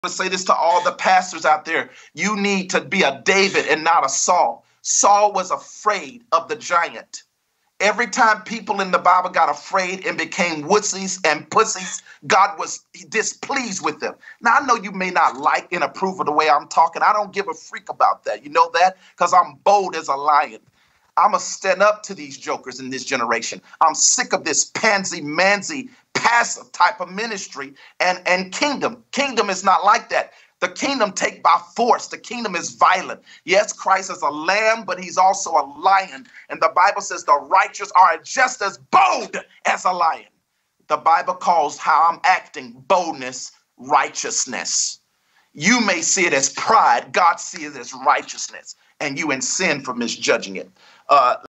to say this to all the pastors out there. You need to be a David and not a Saul. Saul was afraid of the giant. Every time people in the Bible got afraid and became wussies and pussies, God was displeased with them. Now, I know you may not like and approve of the way I'm talking. I don't give a freak about that. You know that? Because I'm bold as a lion. I'm going to stand up to these jokers in this generation. I'm sick of this pansy-manzy, passive type of ministry and kingdom. Kingdom is not like that. The kingdom take by force. The kingdom is violent. Yes, Christ is a lamb, but he's also a lion. And the Bible says the righteous are just as bold as a lion. The Bible calls how I'm acting boldness, righteousness. You may see it as pride. God sees it as righteousness. And you in sin for misjudging it.